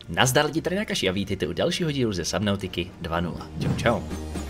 Nazdar lidi, tady Nakashi a vítejte u dalšího dílu ze Subnautiky 2.0. Čau čau.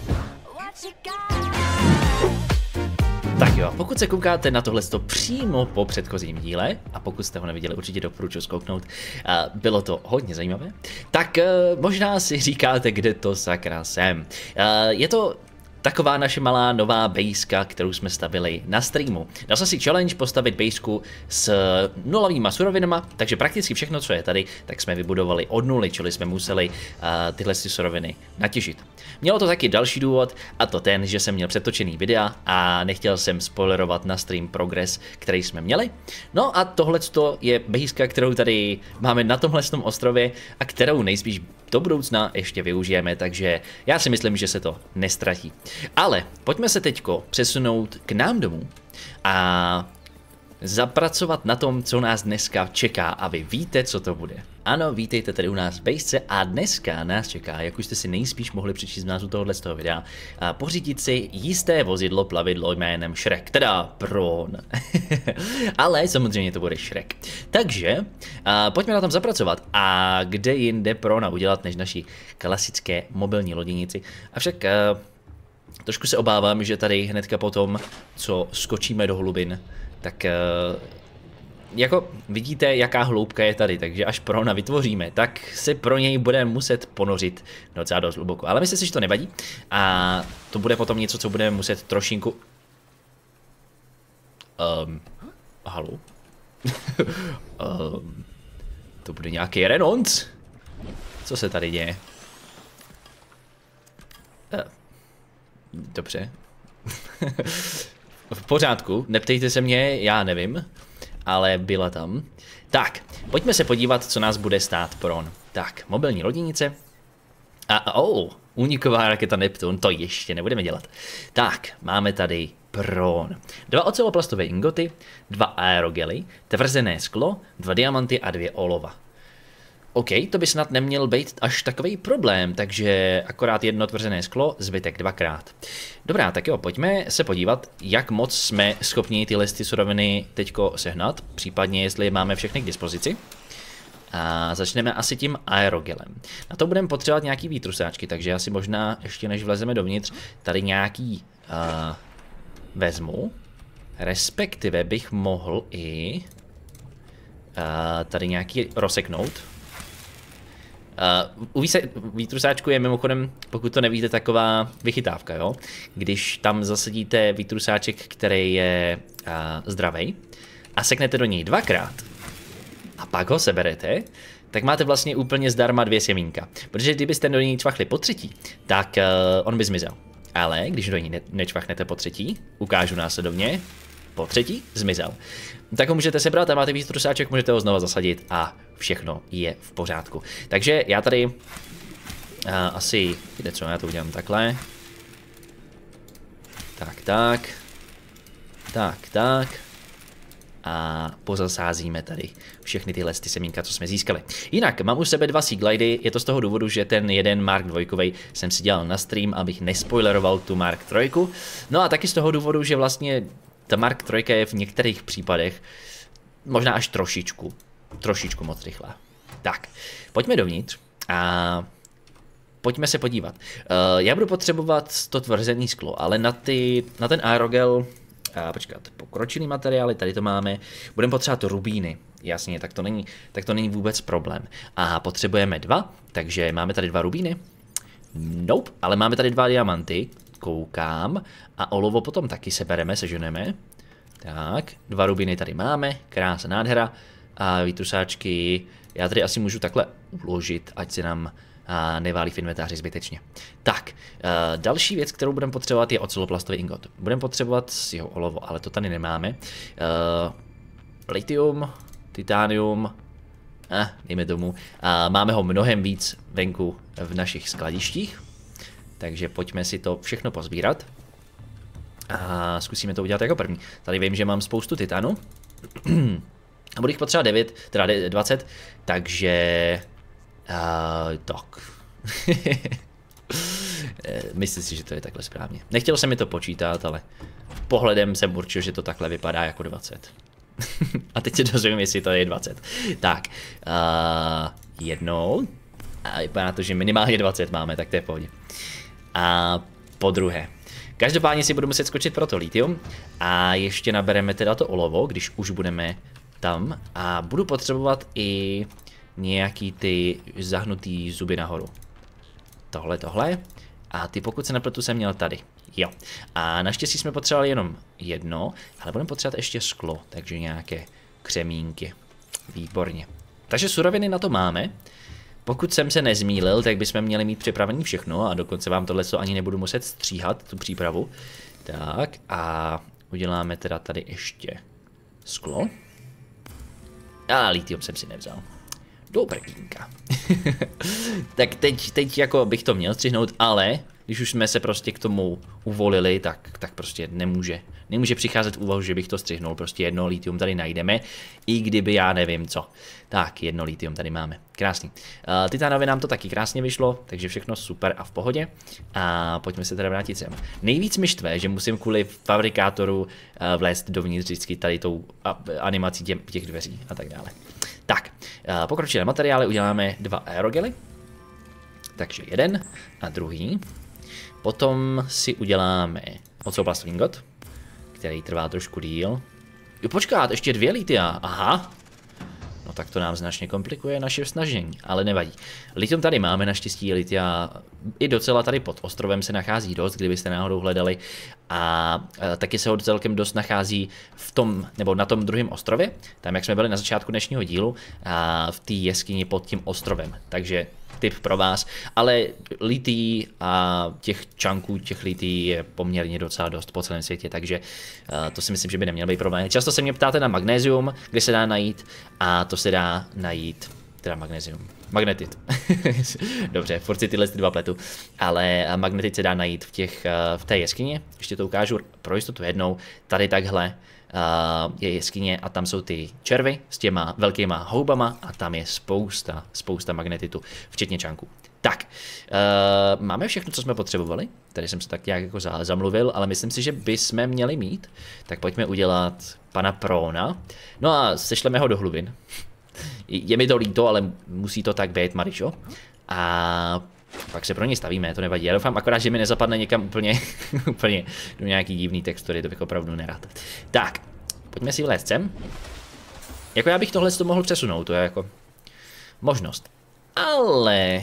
Tak jo, pokud se koukáte na tohle přímo po předchozím díle, a pokud jste ho neviděli, určitě doporučuji zkouknout, bylo to hodně zajímavé, tak možná si říkáte, kde to sakra jsem. Je to taková naše malá nová bejska, kterou jsme stavili na streamu. Dal jsem si challenge postavit bejsku s nulovýma surovinama, takže prakticky všechno, co je tady, tak jsme vybudovali od nuly, čili jsme museli tyhle suroviny natěžit. Mělo to taky další důvod, a to ten, že jsem měl přetočený videa a nechtěl jsem spoilerovat na stream progres, který jsme měli. No a tohleto je bejska, kterou tady máme na tomhle ostrově a kterou nejspíš do budoucna ještě využijeme, takže já si myslím, že se to nestratí. Ale pojďme se teďko přesunout k nám domů a zapracovat na tom, co nás dneska čeká, a vy víte, co to bude. Ano, vítejte tady u nás v bejsce a dneska nás čeká, jak už jste si nejspíš mohli přečíst v názvu tohohle z toho videa, pořídit si jisté vozidlo, plavidlo jménem Shrek, teda Prawn. Ale samozřejmě to bude Shrek. Takže pojďme na tom zapracovat. A kde jinde Prawna udělat než naší klasické mobilní loděnici. Avšak trošku se obávám, že tady hnedka potom, co skočíme do hlubin, tak jako vidíte, jaká hloubka je tady, takže až Prawna vytvoříme, tak se pro něj budeme muset ponořit docela dost hluboko. Ale myslím si, že to nevadí a to bude potom něco, co budeme muset trošinku... Halo? To bude nějaký renonc? Co se tady děje? Dobře. V pořádku, neptejte se mě, já nevím, ale byla tam. Tak, pojďme se podívat, co nás bude stát Prawn. Tak, mobilní loděnice. Úniková raketa Neptun, to ještě nebudeme dělat. Tak, máme tady Prawn. 2 oceloplastové ingoty, 2 aerogely, tvrzené sklo, 2 diamanty a 2 olova. OK, to by snad neměl být až takový problém, takže akorát jedno tvrzené sklo, zbytek 2krát. Dobrá, tak jo, pojďme se podívat, jak moc jsme schopni tyhle suroviny teďko sehnat, případně jestli máme všechny k dispozici. A začneme asi tím aerogelem. Na to budeme potřebovat nějaký výtrusáčky, takže já si možná, ještě než vlezeme dovnitř, tady nějaký vezmu. Respektive bych mohl i tady nějaký rozseknout. U výtrusáčku je mimochodem, pokud to nevíte, taková vychytávka, jo? Když tam zasadíte výtrusáček, který je zdravý, a seknete do něj 2krát a pak ho seberete, tak máte vlastně úplně zdarma 2 semínka. Protože kdybyste do něj čvachli po třetí, tak on by zmizel. Ale když do něj nečvachnete po třetí, ukážu následovně, po třetí zmizel. Tak ho můžete sebrat a máte výtrusáček, můžete ho znova zasadit a všechno je v pořádku. Takže já tady asi, jde co, já to udělám takhle. Tak. A pozasázíme tady všechny tyhle semínka, co jsme získali. Jinak, mám u sebe 2 Sea Glidy, je to z toho důvodu, že ten jeden Mark 2 jsem si dělal na stream, abych nespoileroval tu Mark 3. No a taky z toho důvodu, že vlastně ta Mark 3 je v některých případech možná až trošičku moc rychlá. Tak, pojďme dovnitř a pojďme se podívat. Já budu potřebovat to tvrzený sklo, ale na ten aerogel, počkat, pokročilý materiály, tady to máme, budeme potřebovat rubíny. Jasně, tak to není vůbec problém. A potřebujeme 2, takže máme tady 2 rubíny. Nope, ale máme tady 2 diamanty, koukám, a olovo potom taky sebereme, seženeme. Tak, 2 rubiny tady máme, krása, nádhera. A výtrusáčky, já tady asi můžu takhle uložit, ať se nám neválí v inventáři zbytečně. Tak, další věc, kterou budeme potřebovat, je oceloplastový ingot. Budeme potřebovat jeho olovo, ale to tady nemáme. Platium, titanium, dejme tomu. Máme ho mnohem víc venku v našich skladištích, takže pojďme si to všechno pozbírat. A zkusíme to udělat jako první. Tady vím, že mám spoustu titanu. A budu jich potřeba 20, takže... tak. Myslím si, že to je takhle správně. Nechtěl jsem mi to počítat, ale pohledem jsem určil, že to takhle vypadá jako 20. A teď se dozvím, jestli to je 20. Tak, jednou. A vypadá to, že minimálně 20 máme, tak to je v pohodě. A po druhé. Každopádně si budu muset skočit pro to litium a ještě nabereme teda to olovo, když už budeme tam. A budu potřebovat i nějaký ty zahnutý zuby nahoru. Tohle. A ty, pokud se nepletu, jsem měl tady. Jo. A naštěstí jsme potřebovali jenom jedno, ale budeme potřebovat ještě sklo, takže nějaké křemínky. Výborně. Takže suroviny na to máme. Pokud jsem se nezmýlil, tak bychom měli mít připravený všechno a dokonce vám tohle ani nebudu muset stříhat, tu přípravu. Tak a uděláme teda tady ještě sklo. A litium jsem si nevzal. Dobrýnka. Tak teď jako bych to měl střihnout, ale když už jsme se prostě k tomu uvolili, tak prostě nemůže přicházet v úvahu, že bych to střihnul. Prostě jedno litium tady najdeme, i kdyby já nevím co. Tak, jedno litium tady máme. Krásný. Titánovi nám to taky krásně vyšlo, takže všechno super a v pohodě. A pojďme se teda vrátit sem. Nejvíc mi štve, že musím kvůli fabrikátoru vlézt dovnitř vždycky tady tou animací těch dveří a tak dále. Tak, pokročilé materiály uděláme 2 aerogely. Takže jeden a druhý. Potom si uděláme ocoplastový ingot, který trvá trošku díl. Jo, počkat, ještě 2 litia, aha. No tak to nám značně komplikuje naše snažení, ale nevadí. Litium tady máme, naštěstí litia i docela tady pod ostrovem se nachází dost, kdybyste náhodou hledali. A taky se ho celkem dost nachází v tom, nebo na tom druhém ostrově, tam jak jsme byli na začátku dnešního dílu, a v té jeskyni pod tím ostrovem. Takže tip pro vás, ale lití a těch čanků, těch lití je poměrně docela dost po celém světě, takže to si myslím, že by neměl být problém. Často se mě ptáte na magnézium, kde se dá najít, a to se dá najít, teda magnézium, magnetit. Dobře, furt si tyhle 2 pletu, ale magnetit se dá najít v té jeskyni, ještě to ukážu pro jistotu jednou, tady takhle. Je jeskyně a tam jsou ty červy s těma velkýma houbama a tam je spousta magnetitu, včetně čanků. Tak, máme všechno, co jsme potřebovali. Tady jsem se tak nějak jako zamluvil, ale myslím si, že bychom měli mít. Tak pojďme udělat pana Prona. No a sešleme ho do hlubin. Je mi to líto, ale musí to tak být, Marišo. A pak se pro ně stavíme, to nevadí. Já doufám akorát, že mi nezapadne někam úplně do nějaký divný textury, to bych opravdu nerad. Tak, pojďme si vlézt sem. Jako já bych tohle to mohl přesunout, to je jako možnost. Ale...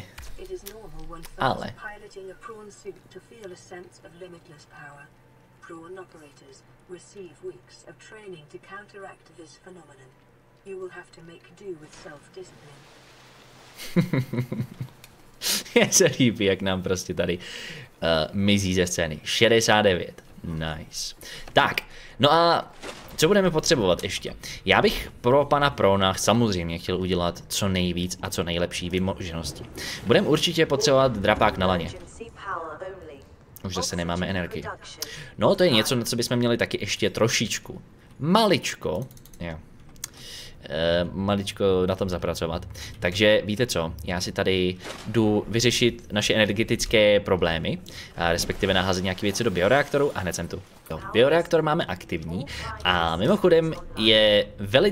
Mně se líbí, jak nám prostě tady mizí ze scény. 69. Nice. Tak, no a co budeme potřebovat ještě? Já bych pro pana Prona samozřejmě chtěl udělat co nejvíc a co nejlepší vymoženosti. Budeme určitě potřebovat drapák na laně. Už zase nemáme energii. No, to je něco, na co bychom měli taky ještě trošičku. Maličko. Jo. Maličko na tom zapracovat. Takže víte co, já si tady jdu vyřešit naše energetické problémy, respektive naházet nějaké věci do bioreaktoru a hned jsem tu. Jo, bioreaktor máme aktivní a mimochodem je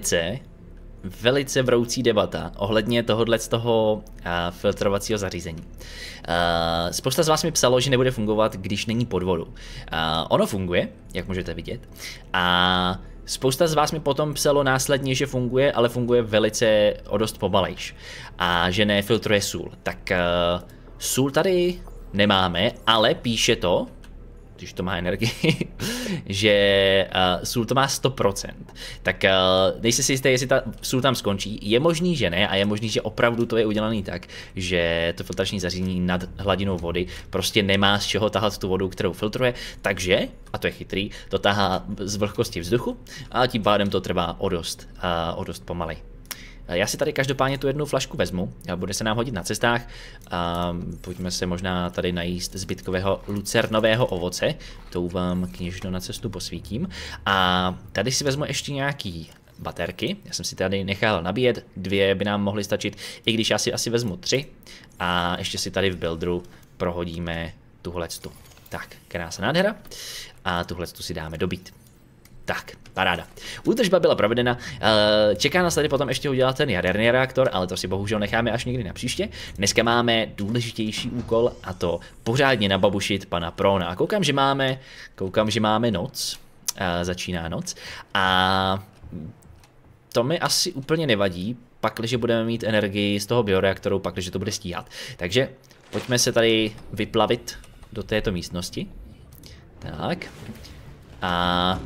velice vroucí debata ohledně tohohle z toho filtrovacího zařízení. Spousta z vás mi psalo, že nebude fungovat, když není pod vodou. Ono funguje, jak můžete vidět, a spousta z vás mi potom psalo následně, že funguje, ale funguje velice o dost pomalejš a že nefiltruje sůl. Tak sůl tady nemáme, ale píše to, když to má energii, že sůl to má 100%. Tak nejste si jistý, jestli ta sůl tam skončí. Je možný, že ne, a je možný, že opravdu to je udělané tak, že to filtrační zařízení nad hladinou vody prostě nemá z čeho tahat tu vodu, kterou filtruje, takže, a to je chytrý, to tahá z vlhkosti vzduchu a tím pádem to trvá o dost pomalej. Já si tady každopádně tu jednu flašku vezmu, bude se nám hodit na cestách. Pojďme se možná tady najíst zbytkového lucernového ovoce, to vám kněžno na cestu posvítím. A tady si vezmu ještě nějaký baterky, já jsem si tady nechal nabíjet, 2 by nám mohly stačit, i když já si asi vezmu 3 a ještě si tady v builderu prohodíme tuhletu. Tak, krásná nádhera a tuhletu si dáme dobít. Tak, paráda. Údržba byla provedena, čeká nás tady potom ještě udělat ten jaderný reaktor, ale to si bohužel necháme až někdy na příště. Dneska máme důležitější úkol a to pořádně nababušit pana Prona. A koukám, že máme noc, začíná noc a to mi asi úplně nevadí, pakliže budeme mít energii z toho bioreaktoru, pakliže to bude stíhat. Takže pojďme se tady vyplavit do této místnosti. Tak. A...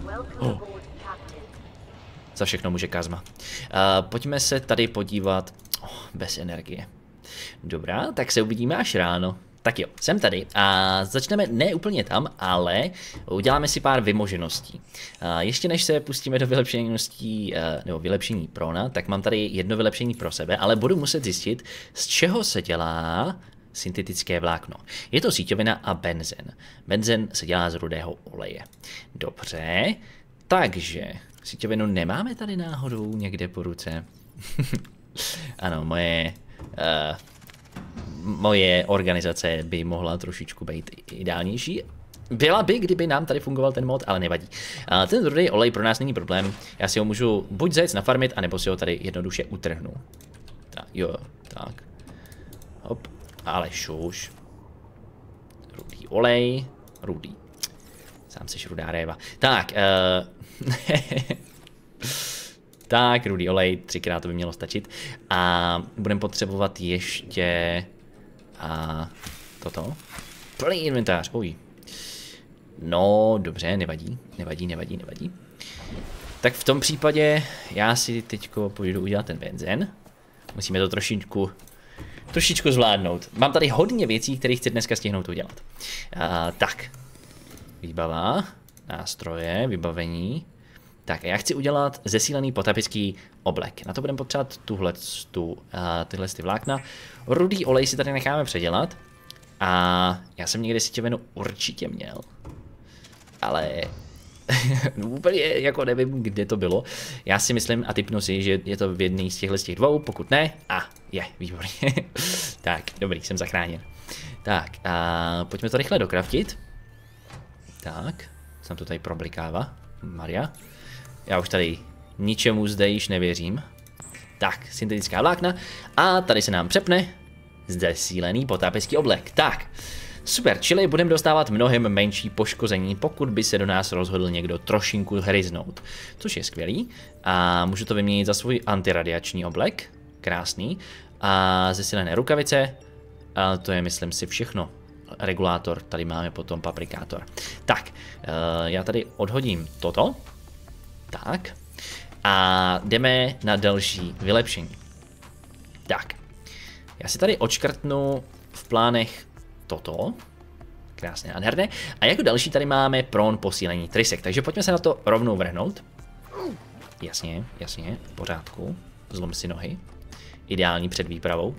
Za všechno může Kazma. Pojďme se tady podívat... bez energie. Dobrá, tak se uvidíme až ráno. Tak jo, jsem tady a začneme ne úplně tam, ale uděláme si pár vymožeností. Ještě než se pustíme do vylepšení Prona, tak mám tady jedno vylepšení pro sebe, ale budu muset zjistit, z čeho se dělá syntetické vlákno. Je to síťovina a benzen. Benzen se dělá z rudého oleje. Dobře, takže síťovinu nemáme tady náhodou někde po ruce. Ano, moje organizace by mohla trošičku být ideálnější. Byla by, kdyby nám tady fungoval ten mod, ale nevadí. Ten rudý olej pro nás není problém. Já si ho můžu buď zajet nafarmit, anebo si ho tady jednoduše utrhnu. Tak. Hop. Ale šuš. Rudý olej. Rudý. Sám seš rudá réva. Tak. Tak, rudý olej, 3krát to by mělo stačit. A budeme potřebovat ještě... toto. Plný inventář, No, dobře, nevadí. Tak v tom případě já si teďko půjdu udělat ten benzen. Musíme to trošičku zvládnout. Mám tady hodně věcí, které chci dneska stihnout udělat. Tak. Výbava, nástroje, vybavení. Tak a já chci udělat zesílený potapický oblek. Na to budeme potřebovat tyhle vlákna. Rudý olej si tady necháme předělat. A já jsem někde síťovinu určitě měl. Ale úplně jako nevím, kde to bylo. Já si myslím a tipnu si, že je to v jedné z těch dvou, pokud ne. Je, výborně. Tak, dobrý, jsem zachráněn. Tak, a pojďme to rychle dokraftit. Tak, jsem to tady problikává. Maria. Já už tady ničemu zde již nevěřím. Tak, syntetická vlákna. A tady se nám přepne zesílený potápěcký oblek. Tak, super, čili budeme dostávat mnohem menší poškození, pokud by se do nás rozhodl někdo trošinku hryznout. Což je skvělý. A můžu to vyměnit za svůj antiradiační oblek. Krásný. A zesílené rukavice. A to je, myslím si, všechno. Regulátor, tady máme potom paprikátor. Tak, já tady odhodím toto. Tak. A jdeme na další vylepšení. Tak. Já si tady odškrtnu v plánech toto. Krásně nádherné. A jako další tady máme Pron posílení trysek. Takže pojďme se na to rovnou vrhnout. Jasně, v pořádku. Zlom si nohy. Ideální před výpravou.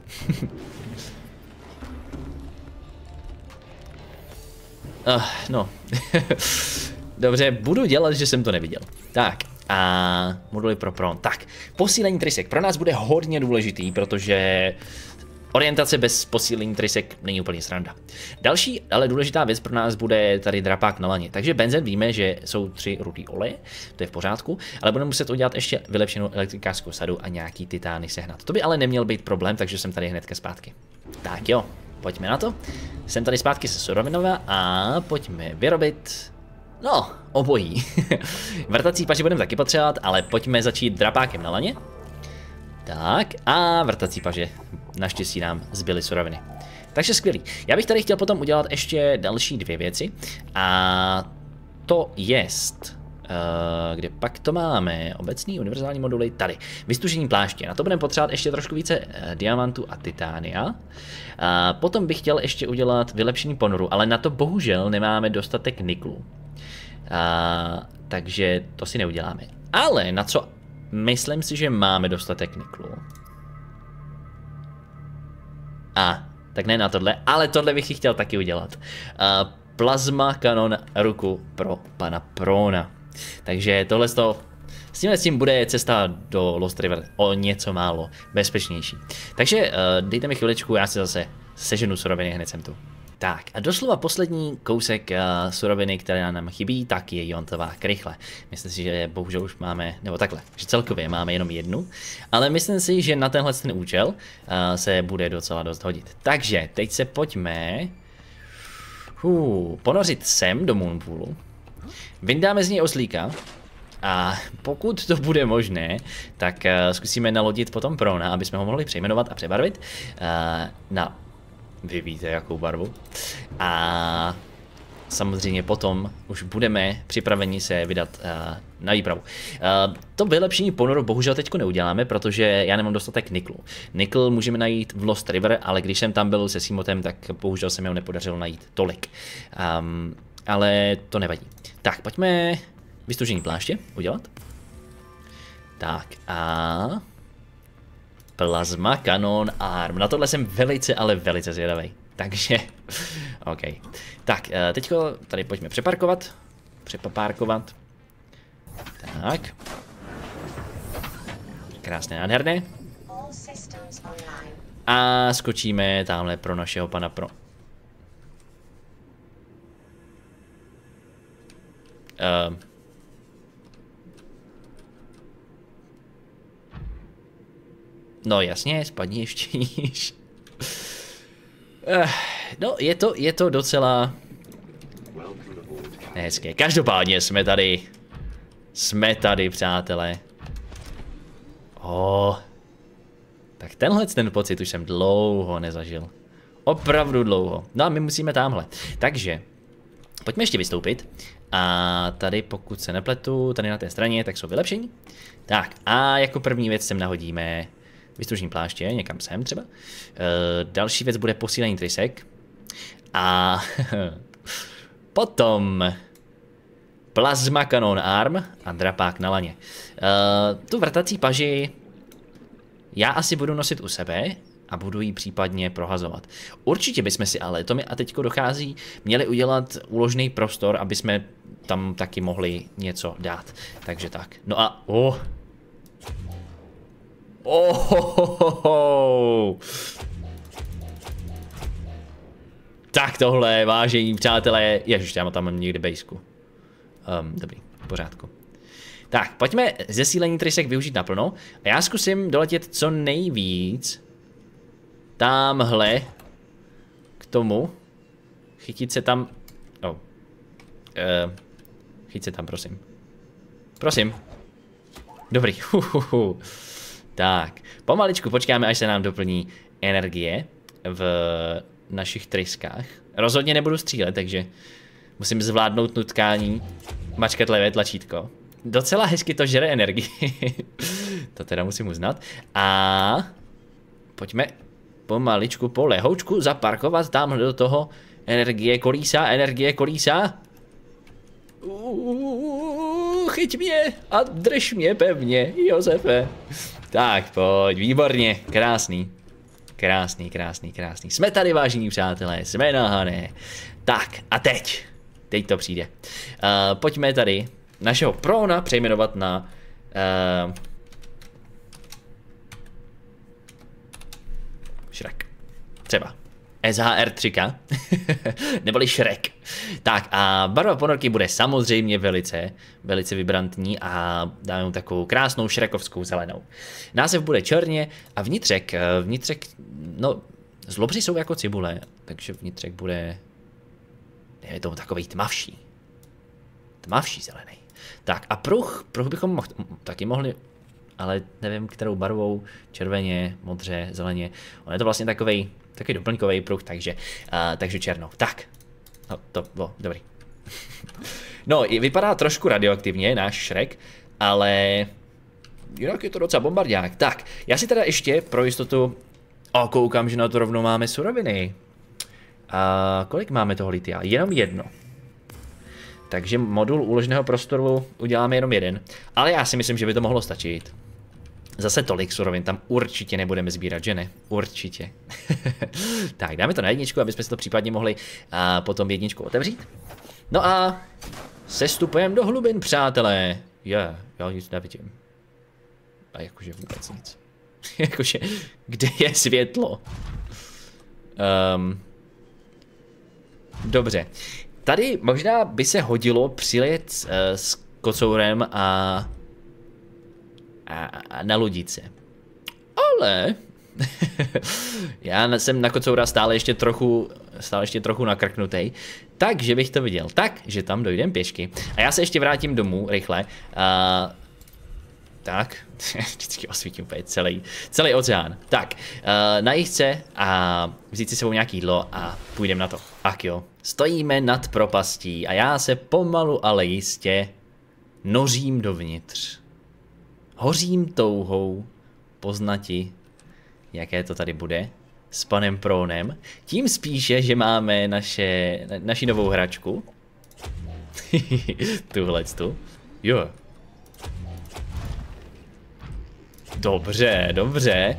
No. Dobře, budu dělat, že jsem to neviděl. Tak, a moduly pro Pron. Tak, posílení trysek pro nás bude hodně důležitý, protože orientace bez posílení trysek není úplně sranda. Další, ale důležitá věc pro nás bude tady drapák na laně. Takže benzen víme, že jsou 3 rudý oleje, to je v pořádku, ale budeme muset udělat ještě vylepšenou elektrikářskou sadu a nějaký titány sehnat. To by ale neměl být problém, takže jsem tady hnedka zpátky. Tak jo, pojďme na to. Jsem tady zpátky se surovinova a pojďme vyrobit... No, obojí. Vrtací paži budeme taky potřebovat, ale pojďme začít drapákem na laně. Tak a vrtací paže. Naštěstí nám zbyly suroviny. Takže skvělý. Já bych tady chtěl potom udělat ještě další 2 věci. A to jest... kde pak to máme? Obecný univerzální moduly tady. Vystužení pláště. Na to budeme potřebovat ještě trošku více diamantů a titánia. A potom bych chtěl ještě udělat vylepšení ponoru, ale na to bohužel nemáme dostatek niklu. Takže to si neuděláme. Ale na co myslím si, že máme dostatek niklu. Tak ne na tohle, ale tohle bych chtěl taky udělat. Plazma kanon ruku pro pana Prona. Takže tohle s tím bude cesta do Lost River o něco málo bezpečnější. Takže dejte mi chviličku, já si zase seženu suroviny, hned jsem tu. Tak a doslova poslední kousek suroviny, která nám chybí, tak je iontová krychle. Myslím si, že bohužel už máme, nebo takhle, že celkově máme jenom jednu, ale myslím si, že na tenhle ten účel se bude docela dost hodit. Takže teď se pojďme ponořit sem do Moonpoolu, vyndáme z něj oslíka a pokud to bude možné, tak zkusíme nalodit potom Prona, aby jsme ho mohli přejmenovat a přebarvit na... Vy víte, jakou barvu. A samozřejmě potom už budeme připraveni se vydat na výpravu. To vylepšení ponoru bohužel teďko neuděláme, protože já nemám dostatek niklu. Nikl můžeme najít v Lost River, ale když jsem tam byl se Simotem, tak bohužel se mi ho nepodařilo najít tolik. Ale to nevadí. Tak, pojďme vystužení pláště udělat. Tak a... Plasma Cannon Arm. Na tohle jsem velice, ale velice zvědavý. Takže, OK. Tak, teďko tady pojďme přeparkovat. Přepapárkovat. Tak. Krásné, nádherné. A skočíme tamhle pro našeho pana pro. No jasně, spadni ještě níž. No, je to docela hezké. Každopádně jsme tady. Jsme tady, přátelé. Tak ten pocit už jsem dlouho nezažil. Opravdu dlouho. No a my musíme tamhle. Takže, pojďme ještě vystoupit. A tady, pokud se nepletu, tady na té straně, tak jsou vylepšení. Tak, a jako první věc sem nahodíme vystužní pláště, někam sem třeba. Další věc bude posílení trysek. A potom Plasma Cannon Arm a drapák na laně. Tu vrtací paži já asi budu nosit u sebe a budu ji případně prohazovat. Určitě bychom si ale, to mi a teďko dochází, měli udělat úložný prostor, aby jsme tam taky mohli něco dát. Takže tak. No a Tak tohle, vážení přátelé, ježiš, já tam někde bejsku. Dobrý, v pořádku. Tak, pojďme zesílení trysek využít naplno. A já zkusím doletět co nejvíc tamhle k tomu. Chytit se tam. Chyť se tam, prosím. Prosím. Dobrý. Tak, pomaličku počkáme, až se nám doplní energie v našich tryskách. Rozhodně nebudu střílet, takže musím zvládnout nutkání, mačkat levé tlačítko. Docela hezky to žere energii. To teda musím uznat. A pojďme pomaličku po lehoučku zaparkovat tamhle do toho. Energie kolísá. Chyť mě a drž mě pevně, Josefe. Tak, pojď, výborně, krásný. Jsme tady, vážení přátelé, jsme na Hané. Tak, a teď to přijde. Pojďme tady našeho Prona přejmenovat na Shrek. Třeba. SHR3, neboli Shrek. Tak a barva ponorky bude samozřejmě velice vibrantní a dáme mu takovou krásnou šrekovskou zelenou. Název bude černě a vnitřek, no, zlobři jsou jako cibule, takže vnitřek bude, je to takový tmavší zelený. Tak a pruh bychom taky mohli, ale nevím kterou barvou, červeně, modře, zeleně, on je to vlastně takový doplňkový pruh, takže černou. Tak, no to bylo dobrý. No, vypadá trošku radioaktivně náš Shrek, ale jinak je to docela bombardák. Tak, já si teda ještě pro jistotu, koukám, že na to rovnou máme suroviny. Kolik máme toho litia? Jenom jedno. Takže modul úložného prostoru uděláme jenom jeden, ale já si myslím, že by to mohlo stačit. Zase tolik surovin tam určitě nebudeme sbírat, že ne? Určitě. Tak, dáme to na jedničku, aby jsme si to případně mohli potom jedničku otevřít. No a sestupujeme do hlubin, přátelé. Já nic nevidím. A jakože vůbec nic. Jakože, kde je světlo? Dobře. Tady možná by se hodilo přijet s kocourem a na lodice. Ale já jsem na kocoura stále ještě trochu nakrknutej, takže bych to viděl tak, že tam dojdem pěšky. A já se ještě vrátím domů rychle. Tak, vždycky osvítím úplně celý oceán. Tak, najít se a vzít si sebou nějaký jídlo a půjdeme na to. Ach jo, stojíme nad propastí a já se pomalu, ale jistě nořím dovnitř. Hořím touhou poznati, jaké to tady bude s panem Pronem. Tím spíše, že máme naši novou hračku. Tuhletu. Jo. Dobře, dobře.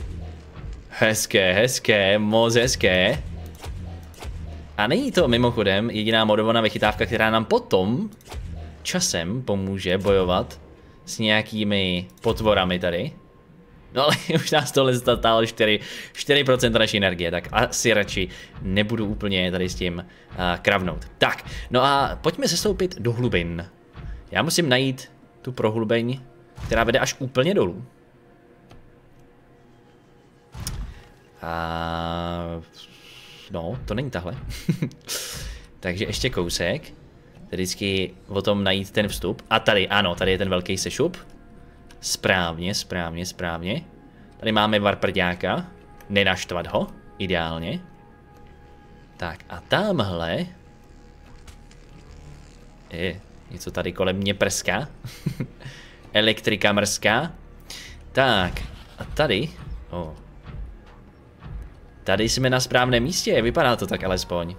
Hezké, moc hezké. A není to mimochodem jediná modovaná vychytávka, která nám potom časem pomůže bojovat s nějakými potvorami tady. No ale už nás tohle stálo 4% naší energie, tak asi radši nebudu úplně tady s tím kravnout. Tak, no a pojďme sestoupit do hlubin. Já musím najít tu prohlubeň, která vede až úplně dolů. No, to není tahle. Takže ještě kousek. Tady vždycky o tom najít ten vstup. A tady, ano, tady je ten velký sešup. Správně. Tady máme varprďáka. Nenaštvat ho, ideálně. Tak a tamhle něco tady kolem mě prská. Elektrika mrská. Tak, a tady. Tady jsme na správném místě, vypadá to tak alespoň.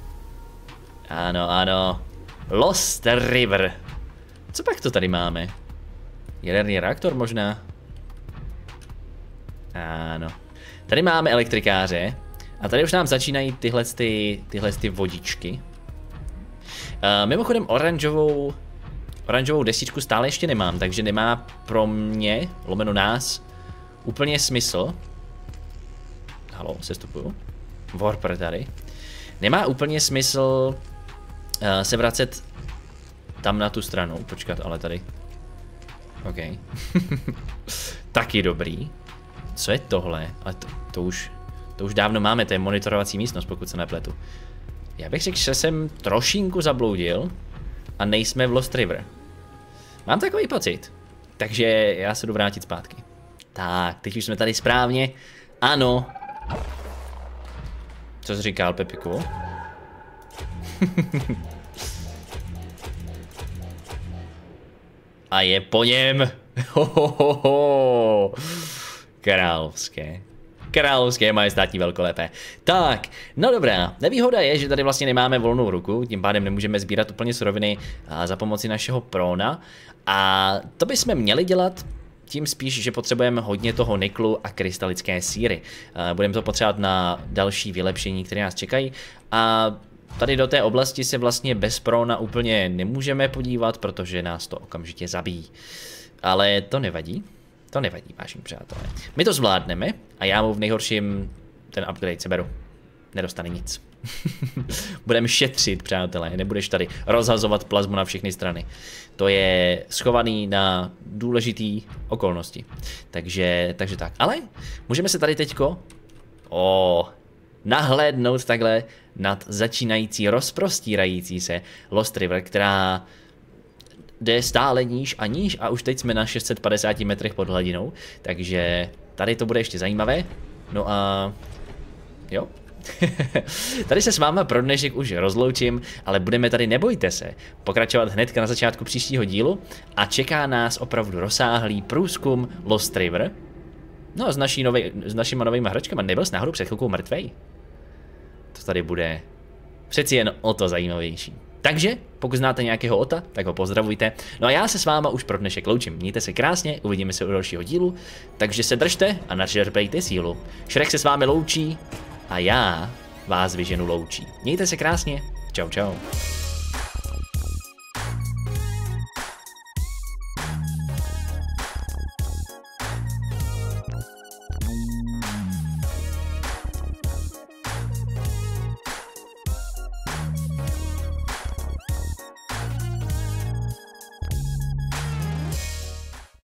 Ano. Lost River. Co pak to tady máme? Jaderný reaktor možná? Ano. Tady máme elektrikáře. A tady už nám začínají tyhle vodičky. Mimochodem oranžovou destičku stále ještě nemám, takže nemá pro mě, lomeno nás, úplně smysl. Halo, sestupuju. Warper tady. Nemá úplně smysl se vracet tam na tu stranu. Počkat, ale tady. OK. Taky dobrý. Co je tohle? Ale to už dávno máme, to je monitorovací místnost, pokud se nepletu. Já bych řekl, že jsem trošinku zabloudil a nejsme v Lost River. Mám takový pocit. Takže já se jdu vrátit zpátky. Tak, teď už jsme tady správně. Ano. Co jsi říkal, Pepiku? A je po něm. Královské majestátní velkolepé. Tak, no dobrá, nevýhoda je, že tady vlastně nemáme volnou ruku, tím pádem nemůžeme sbírat úplně suroviny za pomoci našeho Prona. A to bychom měli dělat tím spíš, že potřebujeme hodně toho niklu a krystalické síry. Budeme to potřebovat na další vylepšení, které nás čekají. A tady do té oblasti se vlastně bez Prona úplně nemůžeme podívat, protože nás to okamžitě zabíjí. Ale to nevadí. To nevadí, vážení přátelé. My to zvládneme a já mu v nejhorším ten upgrade seberu. Nedostane nic. Budeme šetřit, přátelé. Nebudeš tady rozhazovat plazmu na všechny strany. To je schovaný na důležitý okolnosti. Takže tak. Ale můžeme se tady teďko nahlédnout takhle nad začínající, rozprostírající se Lost River, která jde stále níž a už teď jsme na 650 metrech pod hladinou, takže tady to bude ještě zajímavé. No a jo. Tady se s váma pro dnešek už rozloučím, ale budeme tady, nebojte se, pokračovat hnedka na začátku příštího dílu a čeká nás opravdu rozsáhlý průzkum Lost River. No s našimi novými hračkama. Nebyl jsi náhodou před chvilkou mrtvej? To tady bude přeci jen o to zajímavější. Takže, pokud znáte nějakého Ota, tak ho pozdravujte. No a já se s váma už pro dnešek loučím. Mějte se krásně, uvidíme se u dalšího dílu. Takže se držte a načerpejte sílu. Shrek se s vámi loučí a já vás vyženu loučí. Mějte se krásně. Čau, čau.